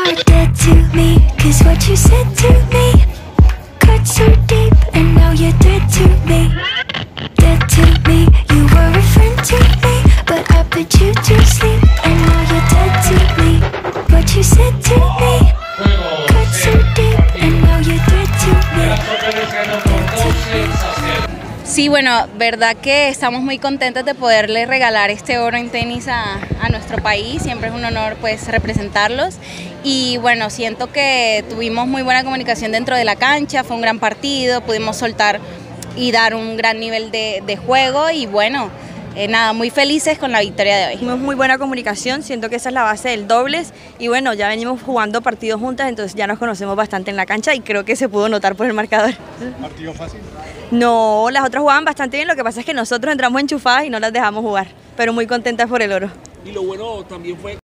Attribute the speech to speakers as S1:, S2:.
S1: are dead to me, 'cause what you said to me cut so deep, and now you're dead to me. Dead to me, you were a friend to me, but I put you to sleep, and now you're dead to me. What you said to me cut so deep, and now you're dead to me.
S2: Sí, bueno, verdad que estamos muy contentos de poderle regalar este oro en tenis a nuestro país. Siempre es un honor pues representarlos y bueno, siento que tuvimos muy buena comunicación dentro de la cancha, fue un gran partido, pudimos soltar y dar un gran nivel de juego y bueno, nada, muy felices con la victoria de hoy.
S3: Tuvimos muy buena comunicación, siento que esa es la base del dobles y bueno, ya venimos jugando partidos juntas, entonces ya nos conocemos bastante en la cancha y creo que se pudo notar por el marcador.
S4: ¿Partido fácil?
S3: No, las otras jugaban bastante bien, lo que pasa es que nosotros entramos enchufadas y no las dejamos jugar, pero muy contentas por el oro.
S4: Y lo bueno también fue